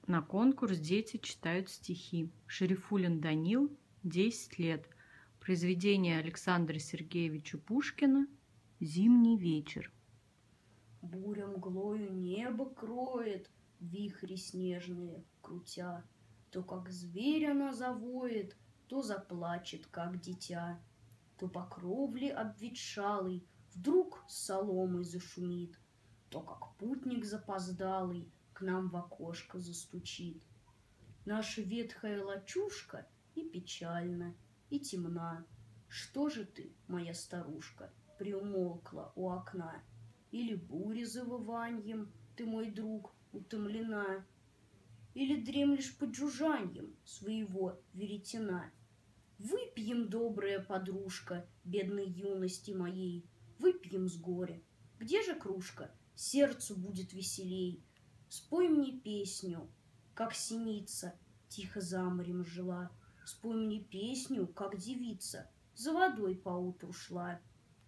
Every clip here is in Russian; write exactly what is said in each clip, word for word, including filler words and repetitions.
На конкурс дети читают стихи. Шарифуллин Данил, десять лет. Произведение Александра Сергеевича Пушкина «Зимний вечер». Буря мглою небо кроет, вихри снежные крутя. То, как зверь она завоет, то заплачет, как дитя. То по кровле обветшалый вдруг с соломой зашумит, то, как путник запоздалый, к нам в окошко застучит. Наша ветхая лачушка и печальна, и темна. Что же ты, моя старушка, приумолкла у окна? Или бури завываньем ты, мой друг, утомлена? Или дремлешь под жужжаньем своего веретена? Выпьем, добрая подружка, бедной юности моей, выпьем с горя. Где же кружка? Сердцу будет веселей. Спой мне песню, как синица тихо за морем жила. Спой мне песню, как девица за водой поутру шла.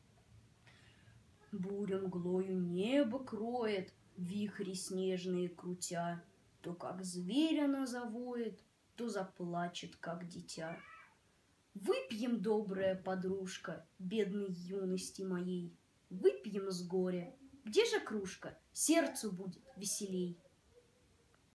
Буря мглою небо кроет, вихри снежные крутя. То, как зверь она завоет, то заплачет, как дитя. Выпьем, добрая подружка, бедной юности моей, выпьем с горя. Где же кружка? Сердцу будет веселей.